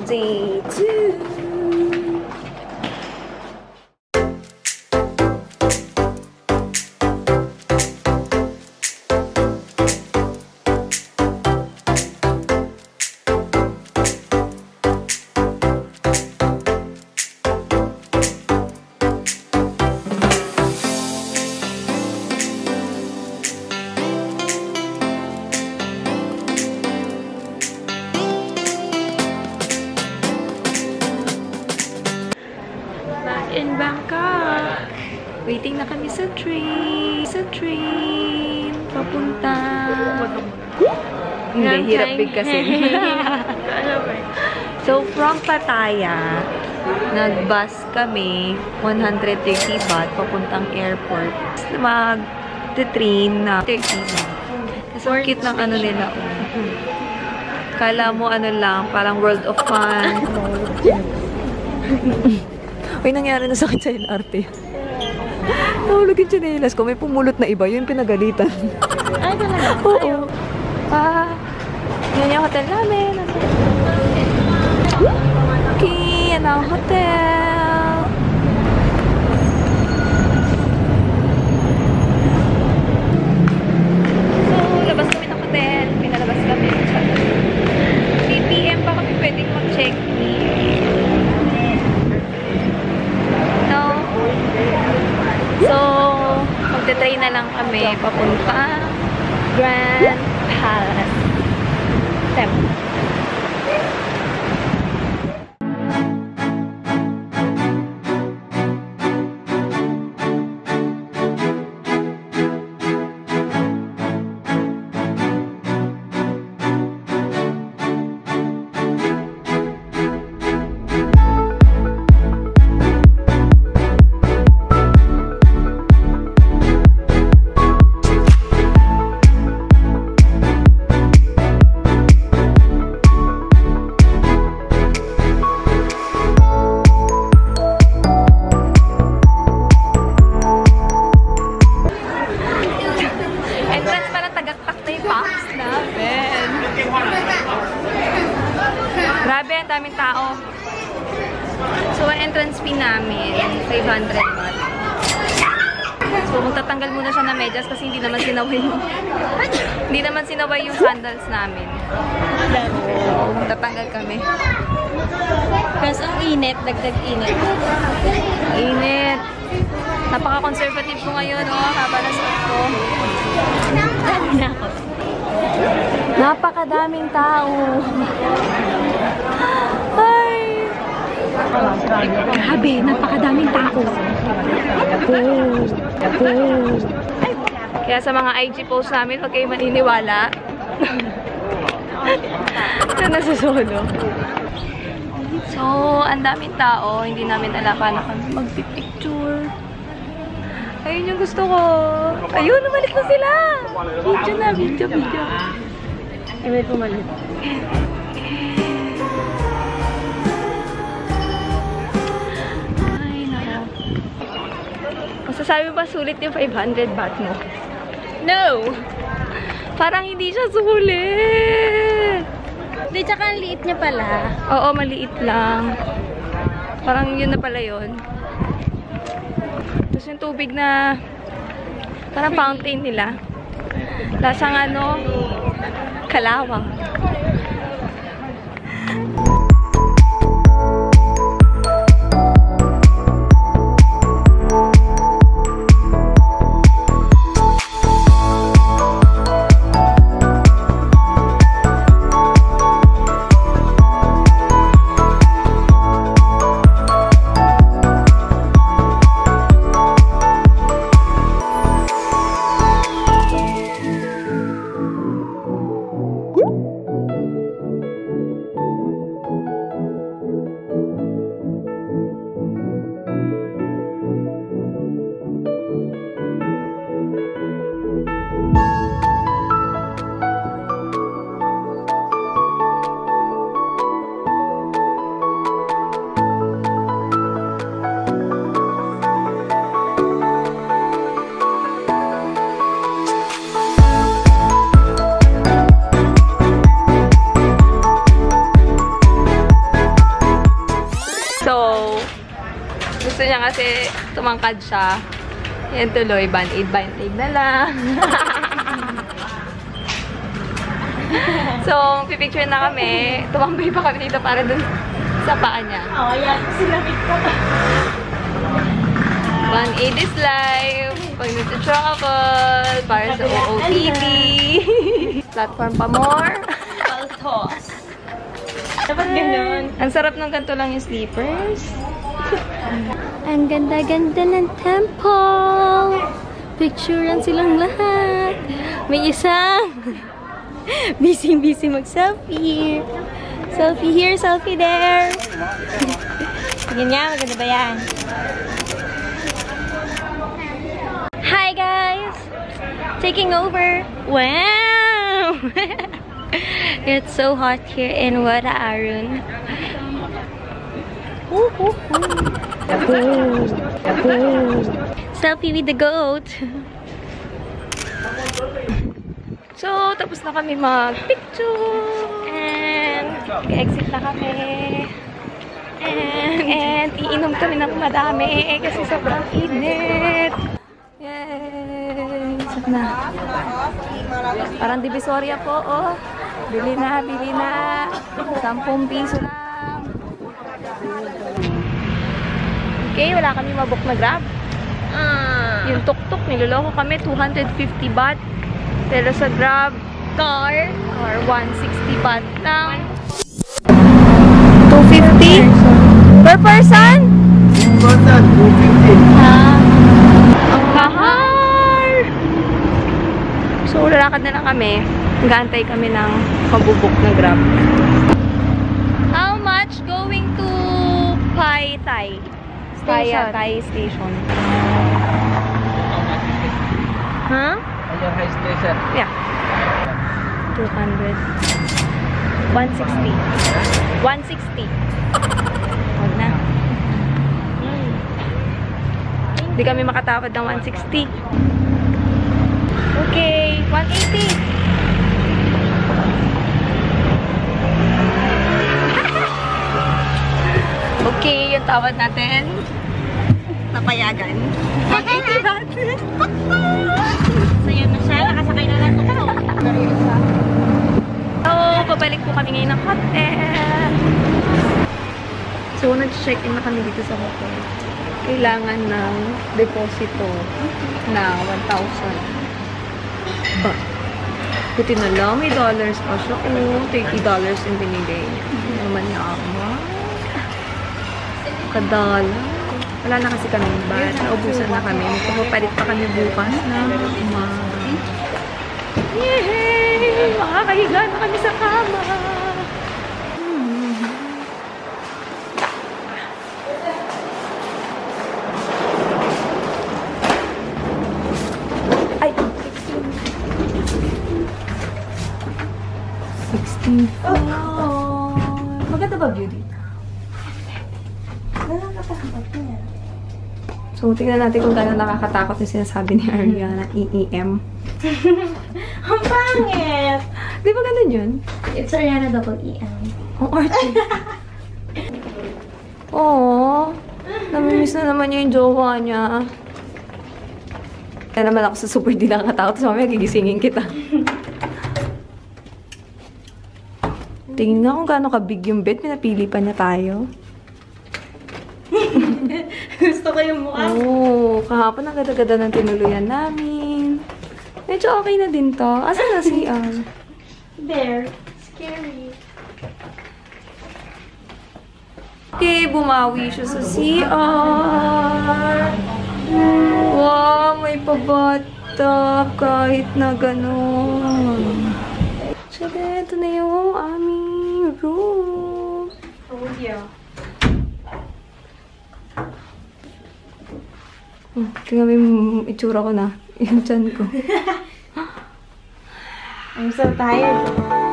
Day 2. In Bangkok. Waiting na kami sa train. Papunta. Hindi, hirap big kasi. So, from Pattaya, nag-bus kami, 130 baht, papuntang airport. Mag-train na 30 baht. Kasi ang cute ng ano nila. Kala mo ano lang, parang World of Fun. Uy, nangyari na sa akin sa LRT. Nahulog yung tsinelas ko. May pumulot na iba. Yun pinagalitan. Ay, talaga? Oo. Yan yung hotel namin. Okay, yan ang hotel. So, labas kami ng hotel. Pinalabas kami. 3 PM pa kami pwedeng mag-check-in. So, magte-train na lang kami papunta Grand Palace Temple. Grabe, ang daming tao. So, ang entrance fee namin, 500 baht. So, magtatanggal muna siya ng medyas kasi hindi naman sinaway yung sandals namin. So, magtatanggal kami. Kasi ang init, dagdag init. Init. Napaka-conservative ko ngayon, oh. Haba na suot ko. Napakadaming tao. Ay! Grabe, napakadaming tao. Kaya sa mga IG post namin, huwag kayo maniniwala. Na nasa-solo. So, ang daming tao. Hindi namin alam paano kami mag-picture. Ayun yung gusto ko. Ayun, namalik na sila. Video na, video. Ay, may pumalit. Ay, nako. Masasabi ba sulit yung 500 baht mo? No! Parang hindi siya sulit. Hindi, tsaka ang liit niya pala. Oo, maliit lang. Parang yun na pala yun. Tapos yung tubig na parang fountain nila. Lasang ano, kalawang. kasi tumangkad siya. Yan tuloy, band-aid na lang. So, pipicture na kami. Tumambay pa kami dito para dun sa paa niya. Oo, yan. Sinabit ko pa. Band-aid is live. Pag nag-travel, para sa OOTD. Platform pa more. Paltos. Dapat ganun. Ang sarap ng ganito lang yung sleepers. Ang ganda-ganda ng temple. Picturean silang lahat. May isang busy mag-selfie. Selfie here, selfie there. Tingnan nga, maganda ba yan? Hi guys! Taking over. Wow! It's so hot here in Wada Arun. Selfie with the goat. So, tapos na kami mag-picture. And, exit na kami. And, iinom kami ng madami kasi sobrang init. Yay! Sarap na. Parang Divisoria po, oh. Bili na, bili na. 10 piso lang. Okay, wala kami mabook na Grab. Yung tuk-tuk, niloloko kami, 250 baht. Pero sa Grab, car 160 baht lang. 250? Per person? Per person, 250. Ang kahar! So, lalakad na lang kami. Nag-aantay kami ng pabubok na Grab. How much going to Pai Thai? Thai Station. Huh? Ayan, high station. Yeah. 200. 160. 160. Huwag na. Hindi kami makatawad ng 160. Okay, 180. Okay, yung tawad natin. Napayagan. 180 baht. So yun na siya, nakasakay na lang tuk-tuk. So, pabalik po kami ngayon ng hotel. So, nag-check-in na kami dito sa hotel. Kailangan ng deposito na 1,000 baht. Buti na lang, may dollars pa siya. Oh, $30 yung binigay niya. Naman niya ako. Kadala. Wala na kasi kami baht. Naubusan na kami. Magpapalit pa kami bukas na umaga. Yay! Makakahiga na kami sa kama. Ay! 16 floor. Maganda ba view dito? So, tingnan natin kung gano'n nakakatakot yung sinasabi ni Ariana, EEM. Ang pangit! Di ba ganun yun? It's Ariana EM. Oh, Archie. Oo. Namimiss na naman niya yung jowa niya. Kaya naman ako sa super di nakakatakot. So, mamaya gigisingin kita. Tingin nga kung gaano kabig yung bed. Pinapili pa niya tayo. Gusto ko yung mukha. Oo. Kahapon ang gada-gada ng tinuluyan namin. Medyo okay na din to. Asan na si There. Scary. Okay, bumawi siya sa CR. Wow, may pabatap kahit na gano'n. Sige, ito na yung aming room. Oh, yeah. Tingnan mo yung itsura ko na. Yung tiyan ko. I'm so tired.